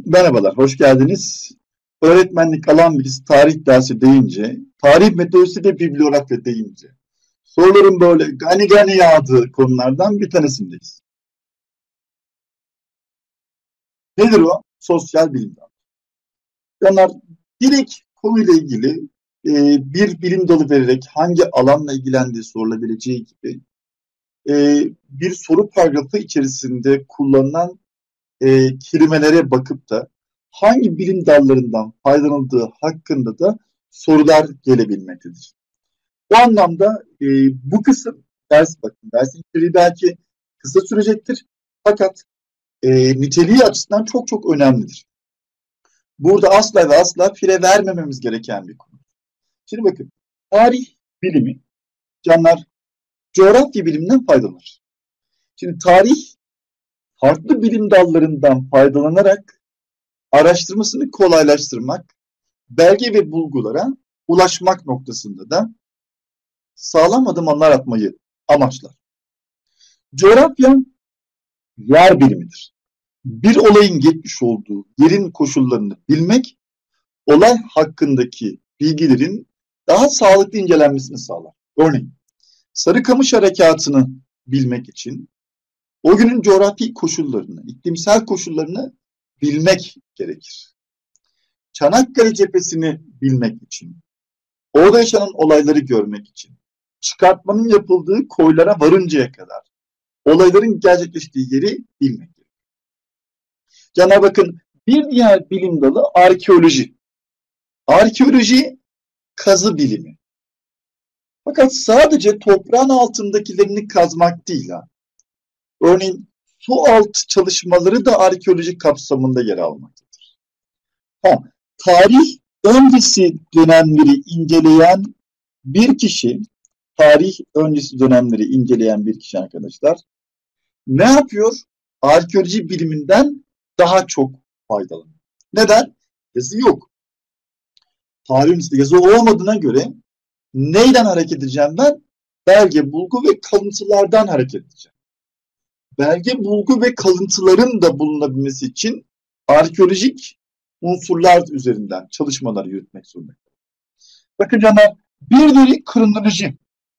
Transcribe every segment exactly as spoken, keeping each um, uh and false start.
Merhabalar, hoş geldiniz. Öğretmenlik alan birisi tarih dersi deyince, tarih metodolojisi de bibliografya deyince, soruların böyle gani gani yağdığı konulardan bir tanesindeyiz. Nedir o? Sosyal bilimler. Onlar direkt konuyla ilgili e, bir bilim dalı vererek hangi alanla ilgilendiği sorulabileceği gibi e, bir soru paragrafı içerisinde kullanılan e, kelimelere bakıp da hangi bilim dallarından faydalanıldığı hakkında da sorular gelebilmektedir. Bu anlamda e, bu kısım ders bakın, dersin içeriği belki kısa sürecektir fakat e, niteliği açısından çok çok önemlidir. Burada asla ve asla fire vermememiz gereken bir konu. Şimdi bakın, tarih bilimi, canlar coğrafya biliminden faydalanır. Şimdi tarih farklı bilim dallarından faydalanarak araştırmasını kolaylaştırmak, belge ve bulgulara ulaşmak noktasında da sağlam adımlar atmayı amaçlar. Coğrafya yer bilimidir. Bir olayın geçmiş olduğu yerin koşullarını bilmek, olay hakkındaki bilgilerin daha sağlıklı incelenmesini sağlar. Örneğin, Sarıkamış Harekatı'nı bilmek için o günün coğrafi koşullarını, iklimsel koşullarını bilmek gerekir. Çanakkale cephesini bilmek için, orada yaşanan olayları görmek için, çıkartmanın yapıldığı koylara varıncaya kadar olayların gerçekleştiği yeri bilmek gerekir. Cana bakın, bir diğer bilim dalı arkeoloji. Arkeoloji kazı bilimi. Fakat sadece toprağın altındakilerini kazmak değil ha. Örneğin su altı çalışmaları da arkeoloji kapsamında yer almaktadır. Ha, tarih öncesi dönemleri inceleyen bir kişi, tarih öncesi dönemleri inceleyen bir kişi arkadaşlar, ne yapıyor? Arkeoloji biliminden daha çok faydalanıyor. Neden? Yazı yok. Tarih öncesinde yazı olmadığına göre neyden hareket edeceğim ben? Belge, bulgu ve kalıntılardan hareket edeceğim. Belge, bulgu ve kalıntıların da bulunabilmesi için arkeolojik unsurlar üzerinden çalışmalar yürütmek zorunda. Bakın canlar, bir diğeri kronoloji.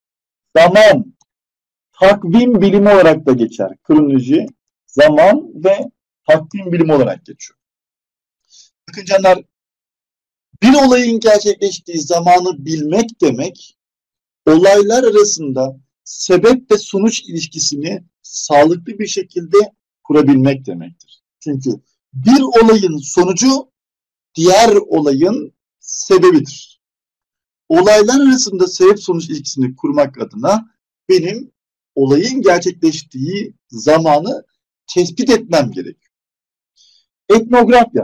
Zaman, takvim bilimi olarak da geçer. Kronoloji, zaman ve takvim bilimi olarak geçiyor. Bakın canlar, bir olayın gerçekleştiği zamanı bilmek demek, olaylar arasında sebep ve sonuç ilişkisini sağlıklı bir şekilde kurabilmek demektir. Çünkü bir olayın sonucu diğer olayın sebebidir. Olaylar arasında sebep sonuç ilişkisini kurmak adına benim olayın gerçekleştiği zamanı tespit etmem gerekiyor. Etnografya.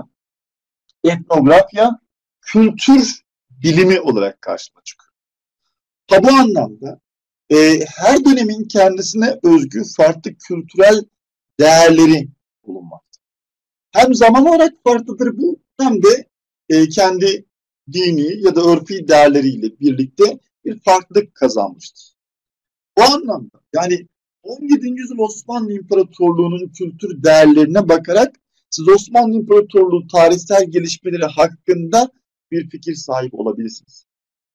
Etnografya kültür bilimi olarak karşıma çıkıyor. Ha, bu anlamda e, her dönemin kendisine özgü farklı kültürel değerleri bulunmakta. Hem zaman olarak farklıdır bu, hem de e, kendi dini ya da örfi değerleriyle birlikte bir farklılık kazanmıştır. Bu anlamda yani on yedinci yüzyıl Osmanlı İmparatorluğu'nun kültür değerlerine bakarak siz Osmanlı İmparatorluğu tarihsel gelişmeleri hakkında bir fikir sahibi olabilirsiniz.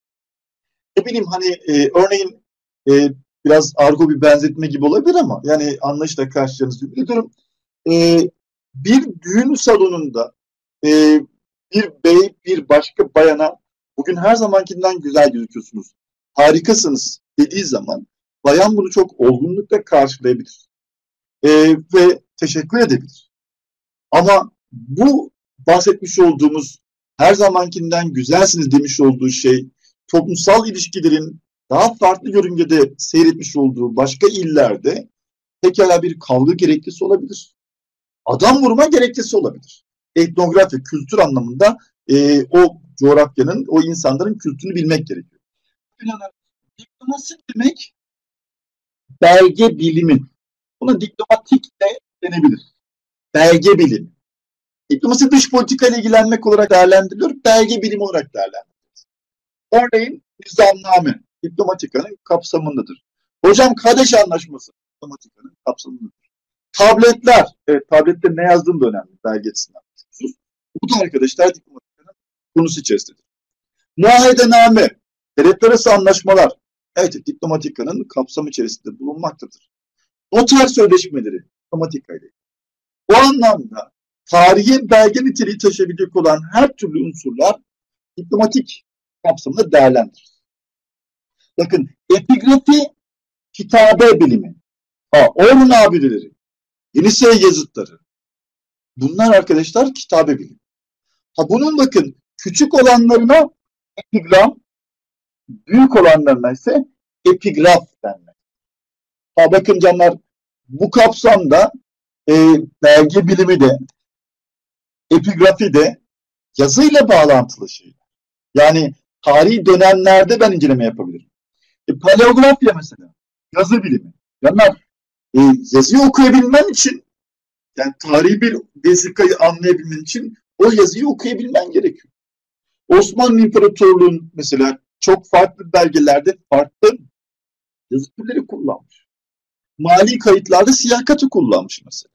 Ne bileyim hani e, örneğin e, biraz argo bir benzetme gibi olabilir ama yani anlayışla karşılarınızı biliyorum. E, bir düğün salonunda e, bir bey bir başka bayana bugün her zamankinden güzel gözüküyorsunuz, harikasınız dediği zaman bayan bunu çok olgunlukla karşılayabilir e, ve teşekkür edebilir. Ama bu bahsetmiş olduğumuz her zamankinden güzelsiniz demiş olduğu şey toplumsal ilişkilerin daha farklı yörüngede seyretmiş olduğu başka illerde pekala bir kavga gerekçesi olabilir. Adam vurma gerekçesi olabilir. Etnografya, kültür anlamında e, o coğrafyanın, o insanların kültürünü bilmek gerekiyor. Diplomasi demek belge bilimi. Buna diplomatik de denebilir. Belge bilimi. Diplomasi dış politika ile ilgilenmek olarak değerlendiriliyor, belge bilimi olarak değerlendiriliyor. Örneğin nizamname diplomatikanın kapsamındadır. Hocam Kadeş Anlaşması diplomatikanın kapsamındadır. Tabletler, evet, tablette ne yazdığım da önemli belge açısından. Bu da arkadaşlar diplomatikanın konusu içerisindedir. Muahedename, devletler arası anlaşmalar, evet diplomatikanın kapsamı içerisinde bulunmaktadır. Noter sözleşmeleri diplomatikayla. O anlamda tarihi belge niteliği taşıyabilecek olan her türlü unsurlar diplomatik kapsamında değerlendirilir. Bakın epigrafi kitabe bilimi, ha, Orhun abideleri, Yenisey yazıtları, bunlar arkadaşlar kitabe bilimi. Ha, bunun bakın küçük olanlarına epigram, büyük olanlarına ise epigraf denmek. Ha, bakın canlar, bu kapsamda e, belge bilimi de epigrafi de yazıyla bağlantılı şeyler. Yani tarihi dönemlerde ben inceleme yapabilirim. E, paleografya mesela, yazı bilimi. Canlar, e, yazıyı okuyabilmen için, yani tarihi bir vesikayı anlayabilmen için o yazıyı okuyabilmen gerekiyor. Osmanlı İmparatorluğu'nun mesela çok farklı belgelerde farklı yazı türleri kullanmış. Mali kayıtlarda siyah katı kullanmış mesela.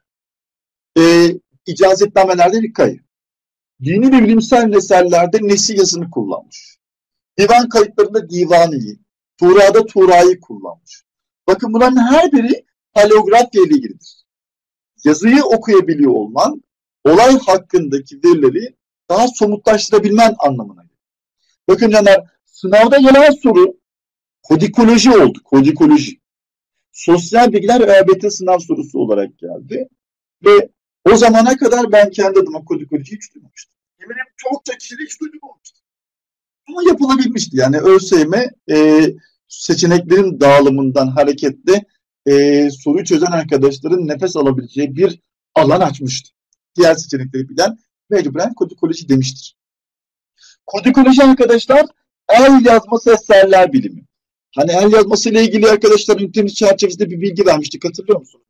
E, icazetnamelerde rikayı. Dini ve bilimsel eserlerde nesi yazını kullanmış. Divan kayıtlarında divaniyi, Tuğra'da Tuğra'yı kullanmış. Bakın bunların her biri paleografya ile ilgilidir. Yazıyı okuyabiliyor olman, olay hakkındaki verileri daha somutlaştırabilmen anlamına gelir. Bakın canlar, sınavda gelen soru kodikoloji oldu, kodikoloji. Sosyal bilgiler ve E B T sınav sorusu olarak geldi. Ve o zamana kadar ben kendi adıma kodikoloji hiç duymamıştım. Eminim çokça kişi de hiç duymamıştı. Ama yapılabilmişti. Yani ÖSYM e, seçeneklerin dağılımından hareketle e, soruyu çözen arkadaşların nefes alabileceği bir alan açmıştı. Diğer seçenekleri bilen mecburen kodikoloji demiştir. Kodikoloji arkadaşlar el yazması eserler bilimi. Hani el yazması ile ilgili arkadaşlar ünitemiz çerçevesinde bir bilgi vermiştik, hatırlıyor musunuz?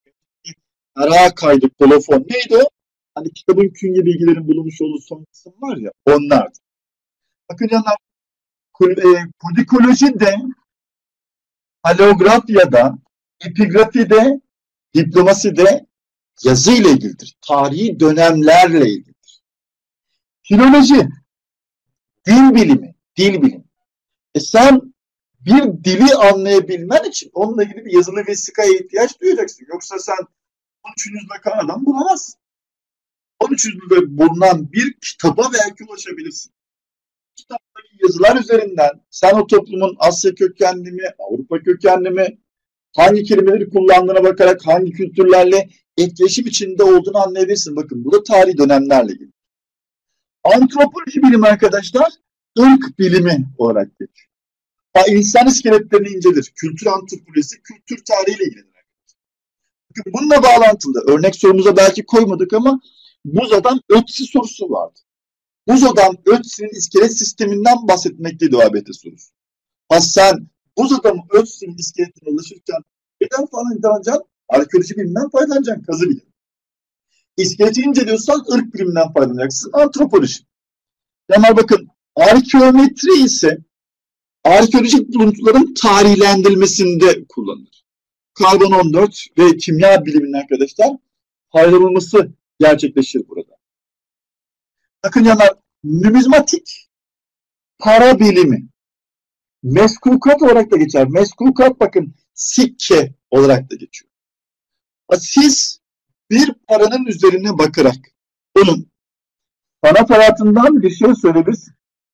Ara kaydı, kolofon neydi o? Hani kitabın künye bilgilerin bulunmuş olduğu son kısım var ya, onlardı. Bakın canlar, kodikoloji de, paleografyada, epigrafide, diplomaside yazı ile ilgilidir. Tarihi dönemlerle ilgilidir. Filoloji, dil bilimi, dil bilimi. E sen bir dili anlayabilmen için onunla ilgili bir yazılı vesikaya ihtiyaç duyacaksın. Yoksa sen on üç yüzde kanadan bulamazsın. on üç yüzde bulunan bir kitaba belki ulaşabilirsin. Kitaptaki yazılar üzerinden sen o toplumun Asya kökenli mi, Avrupa kökenli mi, hangi kelimeleri kullandığına bakarak hangi kültürlerle etkileşim içinde olduğunu anlayabilirsin. Bakın bu da tarihi dönemlerle ilgili. Antropoloji bilimi arkadaşlar ırk bilimi olarak geçiyor. İnsan iskeletlerini incelir. Kültür antropolojisi kültür tarihiyle ilgilenir. Bakın bununla bağlantılı örnek sorumuza belki koymadık ama buz adam Ötzi sorusu vardı. Buz adam Ötzi'nin iskelet sisteminden bahsetmekteydi o A B T sorusu. Ha sen buz adamı Ötzi'nin iskeletine ulaşırken neden faydalanacaksın? Arkeoloji biliminden faydalanacaksın, kazı bilimi. İskeleti inceliyorsan ırk biliminden faydalanacaksın, antropoloji. Yani bakın arkeometri ise arkeolojik buluntuların tarihlendirilmesinde kullanılır. Karbon on dört ve kimya biliminin arkadaşlar paylaşılması gerçekleşir burada. Bakın canlar, numizmatik para bilimi. Meskukat olarak da geçer. Meskukat bakın sikke olarak da geçiyor. Siz bir paranın üzerine bakarak onun sanat hayatından bir şey söyleyebilirsin.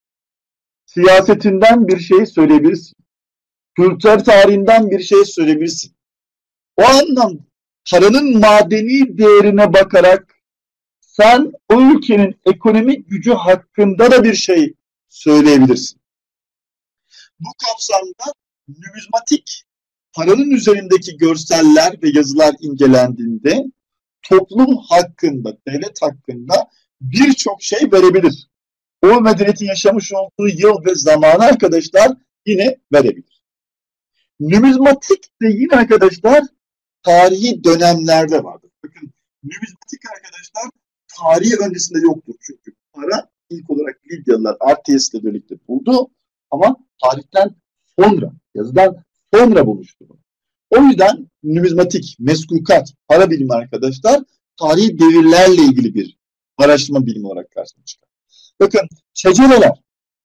Siyasetinden bir şey söyleyebilirsin. Kültür tarihinden bir şey söyleyebilirsin. O anlamda paranın madeni değerine bakarak sen o ülkenin ekonomik gücü hakkında da bir şey söyleyebilirsin. Bu kapsamda numizmatik paranın üzerindeki görseller ve yazılar incelendiğinde toplum hakkında, devlet hakkında birçok şey verebilir. O medeniyetin yaşamış olduğu yıl ve zamanı arkadaşlar yine verebilir. Numizmatik de yine arkadaşlar tarihi dönemlerde vardır. Bakın numizmatik arkadaşlar tarihi öncesinde yoktur çünkü para ilk olarak Lidyalılar Arteis'le birlikte buldu ama tarihten sonra, yazıdan sonra bulmuştu. O yüzden numizmatik, meskukat, para bilimi arkadaşlar tarihi devirlerle ilgili bir araştırma bilimi olarak karşımıza çıkar. Bakın şecereler.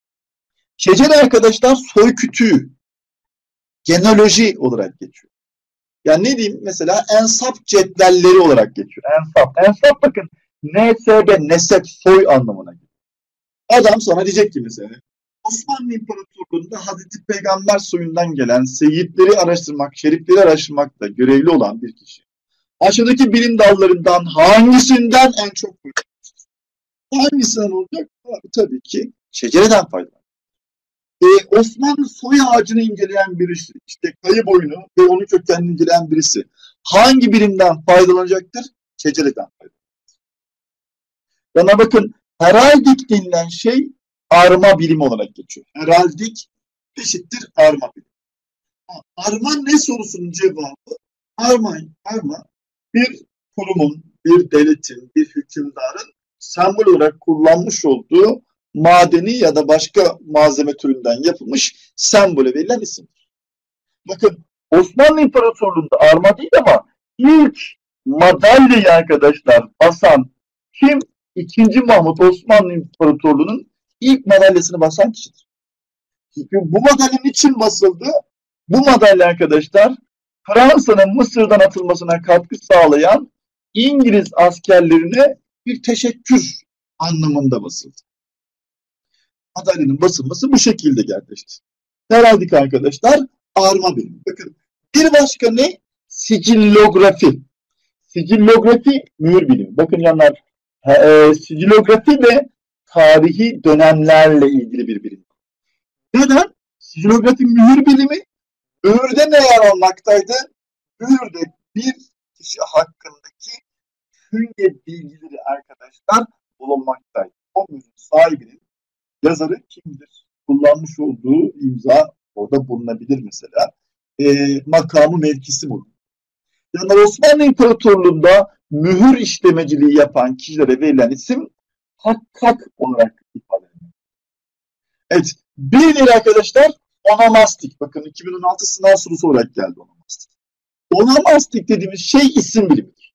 Şecere arkadaşlar soy kütüğü, genealoji olarak geçiyor. Yani ne diyeyim mesela ensap cetvelleri olarak geçiyor. Ensap. Ensap bakın N S B, nesep, soy anlamına geliyor. Adam sana diyecek ki mesela Osmanlı İmparatorluğu'nda Hazreti Peygamber soyundan gelen seyitleri araştırmak, şerifleri araştırmakta görevli olan bir kişi. Aşağıdaki bilim dallarından hangisinden en çok faydalanmıştır? Hangisinden olacak? Tabii ki şecereden faydalanır. Ee, Osmanlı soy ağacını inceleyen birisi, işte kayı boyunu ve onun kökenini inceleyen birisi hangi bilimden faydalanacaktır? Şecereden faydalanacaktır. Bana bakın, heraldik denilen şey arma bilimi olarak geçiyor. Heraldik eşittir arma bilimi. Arma ne sorusunun cevabı? Arma, arma bir kurumun, bir devletin, bir hükümdarın sembol olarak kullanmış olduğu madeni ya da başka malzeme türünden yapılmış sembole verilen isimdir. Bakın Osmanlı İmparatorluğu'nda arma değil ama ilk madalyayı arkadaşlar basan kim? İkinci Mahmut, Osmanlı İmparatorluğu'nun ilk madalyasını basan kişidir. Çünkü bu madalya niçin basıldı? Bu madalya arkadaşlar Fransa'nın Mısır'dan atılmasına katkı sağlayan İngiliz askerlerine bir teşekkür anlamında basıldı. Madalyanın basılması bu şekilde gerçekleşti. Herhaldik arkadaşlar arma bilimi. Bakın bir başka ne? Sicillografi. Sicillografi mühür bilimi. Bakın canlar e, sicillografi de tarihi dönemlerle ilgili bir bilim. Neden? Sicillografi mühür bilimi mühürde ne yer almaktaydı? Mühürde bir kişi hakkındaki künye bilgileri arkadaşlar bulunmaktaydı. O mühürün sahibinin yazarı kimdir? Kullanmış olduğu imza orada bulunabilir mesela. E, makamı mevkisi bulunur. Yani Osmanlı İmparatorluğu'nda mühür işlemeciliği yapan kişilere verilen isim hakkak olarak ifade edilir. Evet. Bir diğer arkadaşlar onomastik. Bakın iki bin on altı sınav sorusu olarak geldi onomastik. Onomastik dediğimiz şey isim bilimidir.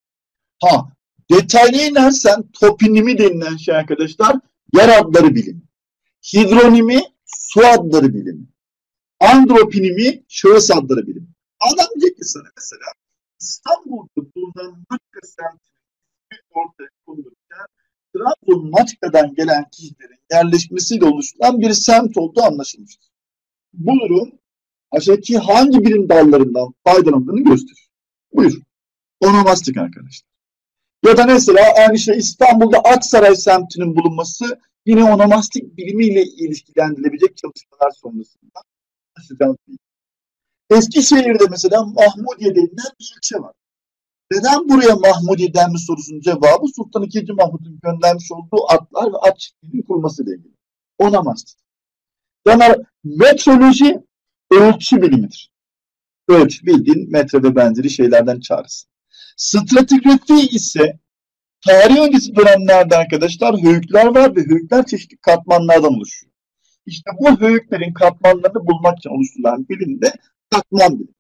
Ha, detayına inersen topinimi denilen şey arkadaşlar yer adları bilimi. Hidronimi su adları bilimi. Andropinimi şahıs adları bilimi. Adam diyecek ki sana mesela İstanbul'da bulunan Maçka semtinin ortaya konulurken Trabzon Maçka'dan gelen kişilerin yerleşmesiyle oluşturan bir semt olduğu anlaşılmıştır. Bu durum aşağıdaki hangi bilim dallarından faydalandığını gösterir. Buyur. Onomastik arkadaşlar. Ya da mesela yani işte İstanbul'da Aksaray semtinin bulunması yine onomastik bilimiyle ilişkilendirilebilecek çalışmalar sonrasında aşıdan değil. Eskişehir'de mesela Mahmudiye denilen bir ilçe var. Neden buraya Mahmudiye denmiş sorusunun cevabı Sultan ikinci. Mahmut'un göndermiş olduğu atlar ve at çiftliğinin kurulmasıyla ilgili. Onomastik. Yani metroloji ölçü bilimidir. Ölçü bildiğin metre ve benzeri şeylerden çağrısı. Stratigrafi ise tarih öncesi dönemlerde arkadaşlar höyükler var ve höyükler çeşitli katmanlardan oluşuyor. İşte bu höyüklerin katmanlarını bulmak için oluşturulan bilim de katman bilimi.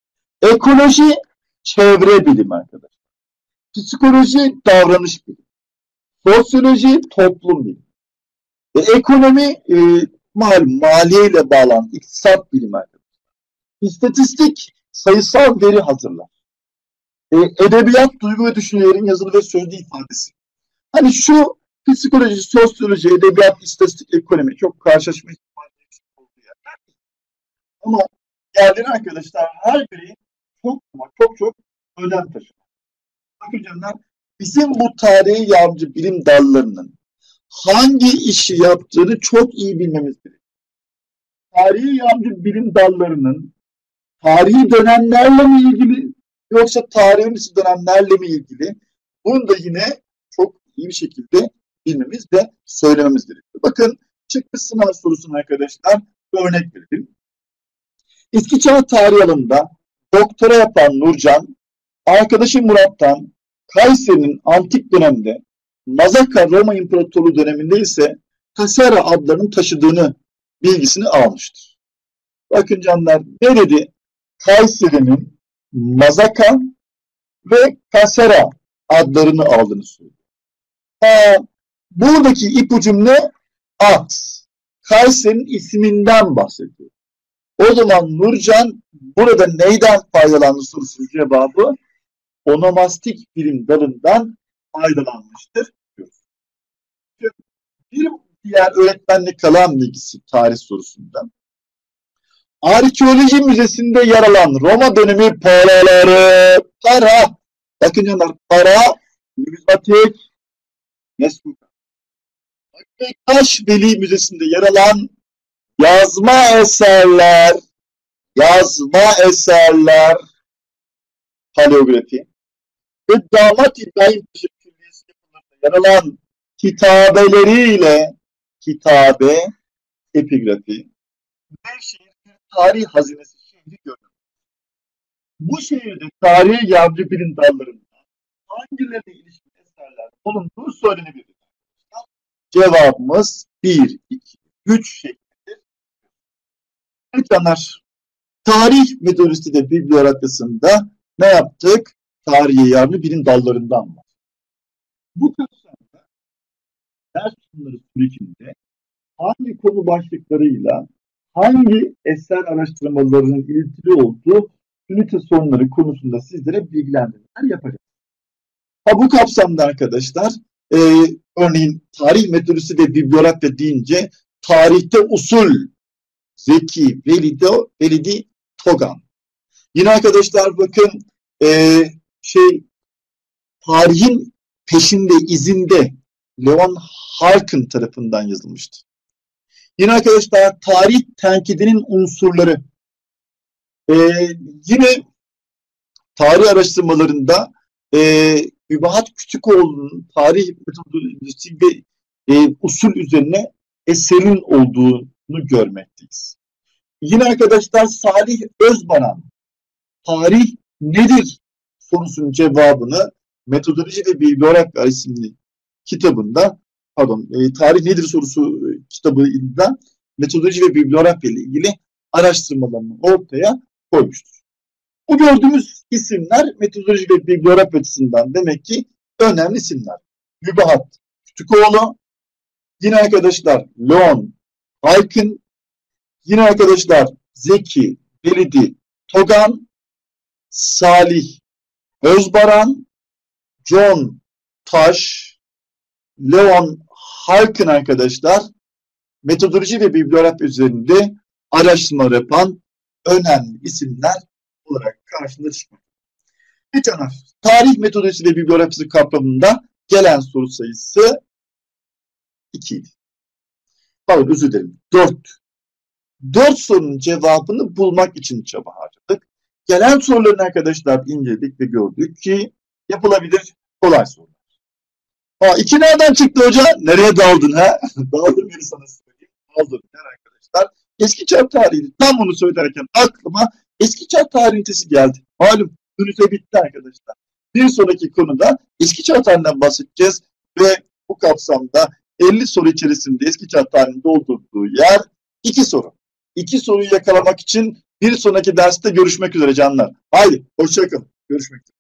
Ekoloji çevre bilimi arkadaşlar. Psikoloji davranış bilimi. Sosyoloji toplum bilimi. E, ekonomi e, mal, maliyeyle bağlantılı iktisat bilimi arkadaşlar. İstatistik sayısal veri hazırlar. E, edebiyat, duygu ve düşüncelerin yazılı ve sözlü ifadesi. Hani şu psikoloji, sosyoloji, edebiyat, istatistik, ekonomi çok karşılaşma ihtimali olduğu yerler. Ama yerleri arkadaşlar her biri çok ama çok çok önem taşıyor. Bakın canlar, bizim bu tarihi yardımcı bilim dallarının hangi işi yaptığını çok iyi bilmemiz gerekiyor. Tarihi yardımcı bilim dallarının tarihi dönemlerle mi ilgili yoksa tarihi öncesi dönemlerle mi ilgili? Bunu da yine çok iyi bir şekilde bilmemiz ve söylememiz gerekiyor. Bakın çıkmış sınav sorusuna arkadaşlar örnek verelim. Eski çağ tarih alanında doktora yapan Nurcan, arkadaşı Murat'tan Kayseri'nin antik dönemde Mazaka Roma İmparatorluğu döneminde ise Kasera adlarının taşıdığını bilgisini almıştır. Bakın canlar ne dedi? Kayseri'nin Mazaka ve Kasera adlarını aldığını söylüyor. Aa, buradaki ipucum ne? At. Kayseri'nin isminden bahsediyor. O zaman Nurcan burada neyden faydalandı sorusunun cevabı onomastik bilim dalından faydalanmıştır. Bir diğer öğretmenlik kalan bilgisi tarih sorusunda. Arkeoloji Müzesi'nde yer alan Roma dönemi paraları, para, bakın canlar, para, numizmatik, mesuka. Taşveli Müzesi'nde yer alan yazma eserler, yazma eserler, paleografi ve Damat İbrahim Paşa Külliyesi yapılarında yer alan kitabeleriyle, kitabe, epigrafi, Nevşehir tarih hazinesi şehri görünür. Bu şehirde tarihe yardımcı bilim dallarında hangilerine ilişkin eserler bulunduğu söylenebilir. Cevabımız bir, iki, üç şeklidir. Evet canlar, tarih metodolojisi bibliografyasında ne yaptık? Tarihe yardımcı bilim dallarından var. Bu kapsamda ders sunumları sürecinde hangi konu başlıklarıyla hangi eser araştırmalarının ilintili olduğu ünite sonları konusunda sizlere bilgilendirmeler yapacağız. Ha, bu kapsamda arkadaşlar e, örneğin tarih metodolojisi ve bibliografya deyince tarihte usul Zeki Velidi, Velidi Togan. Yine arkadaşlar bakın e, şey tarihin peşinde izinde Leon Harkin tarafından yazılmıştı. Yine arkadaşlar tarih tenkidinin unsurları. Ee, yine tarih araştırmalarında e, Übahat Kütükoğlu'nun tarih metodolojisi ve e, usul üzerine eserin olduğunu görmekteyiz. Yine arkadaşlar Salih Özbaran tarih nedir sorusunun cevabını Metodoloji ve Bibliografya isimli kitabında pardon e, tarih nedir sorusu kitabında metodoloji ve bibliografya ile ilgili araştırmalarını ortaya koymuştur. Bu gördüğümüz isimler metodoloji ve bibliografya açısından demek ki önemli isimler. Übahat Kütükoğlu, yine arkadaşlar Leon Harkin, yine arkadaşlar Zeki Velidi Togan, Salih Özbaran, John Taş, Leon Harkin arkadaşlar metodoloji ve bibliografya üzerinde araştırma yapan önemli isimler olarak karşımıza çıkmaktadır. Bir tane tarih metodolojisi ve bibliografyası kapsamında gelen soru sayısı iki idi. Pardon özür dilerim. dört. dört sorunun cevabını bulmak için çaba harcadık. Gelen sorularını arkadaşlar inceledik ve gördük ki yapılabilir kolay sorular. Aa, iki nereden çıktı hoca? Nereye daldın ha? Daldım beni sana söyleyeyim. Daldım arkadaşlar. Eski Çağ tarihi tam onu söylerken aklıma Eski Çağ tarihi ünitesi geldi. Malum ünite bitti arkadaşlar. Bir sonraki konuda Eski Çağ tarihinden bahsedeceğiz ve bu kapsamda elli soru içerisinde Eski Çağ tarihinin doldurduğu yer iki soru. İki soruyu yakalamak için bir sonraki derste görüşmek üzere canlar. Haydi hoşça kalın. Görüşmek üzere.